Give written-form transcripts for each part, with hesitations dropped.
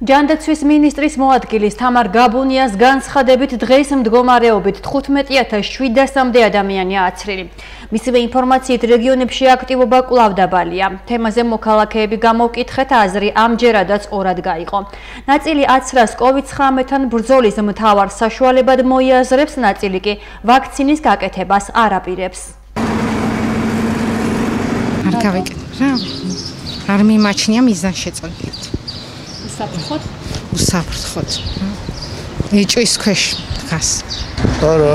ჯანდაცვის მინისტრის მოადგილის თამარ გაბუნიას განცხადებით დღეს მდგომარეობით 15,700-მდე ადამიანია აცრილი. მისივე ინფორმაციით რეგიონებში აქტივობა კვლავ დაბალია. თემაზე მოქალაქეები გამოვკითხეთ აზრი ამჯერადაც ორად გაიყო. ნაწილი აცრას COVID-19-თან ბრძოლის მთავარ საშუალებად მოიაზრებს, ნაწილი კი ვაქცინის გაკეთებას არ აპირებს. არ გავიკეთე რა. არ მიმაჩნია მიზანშეწონილად. უსაფრთხოდ. ეჭვის ქვეშ დგას. არა.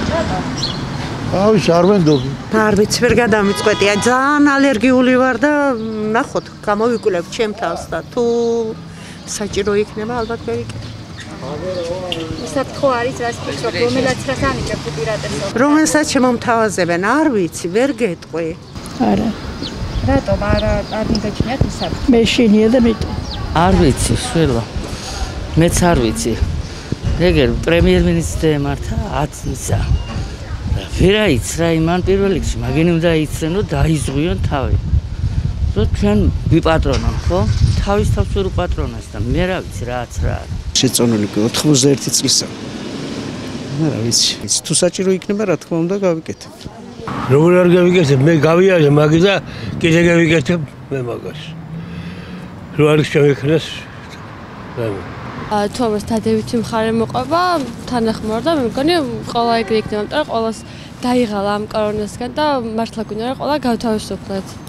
ავი არ ვენდობი. არ ვიცი ვერ გადამიწყვეტია. ძალიან ალერგიული ვარ და ნახოთ, გამოვიკვლევ ჩემ თავს და თუ საჭირო იქნება ალბათ გავიკეთებ. უსაფრთხო არის რას ფიქრობ, რომელაც რას ანიჭებს უპირატესობას? რომელსაც შემომთავაზებენ, არ ვიცი, ვერ გეტყვი. არა. რატომ არ მიგაჩნიათ უსაფრთხო? მე შენია და მეტი. არ ვიცი, შველა. მეც არ ვიცი. ეგერ პრემიერ-მინისტრს ემართა 10 ისა. ვერა იცრა იმან პირველ რიგში, მაგენი უნდა იცრენ, რომ დაიზღვიონ თავი. რომ ჩვენ ვიპატრონონ, ხო? თავის თავს ვერ უპატრონოს და მე რა ვიცი, რაც რა არის. შეწონილი 91 წლისა. რა ვიცი, თუ საჭირო იქნება, რა თქმა უნდა, გავიკეთებ. როგორ არ გავიკეთებ? მე გავიარე მაგის და კიდე გავიკეთებ მე მაგას. რო არის შემექნეს. თუ ამას დადებითი მხარე მოყვება, თანახმოვარ და მე მგონი ყველა ეგრე იქნება, მაგრამ ყველას დაიღალა ამ კორონასგან და მართლა გვინდა რომ ყველა გავთავისუფლოთ.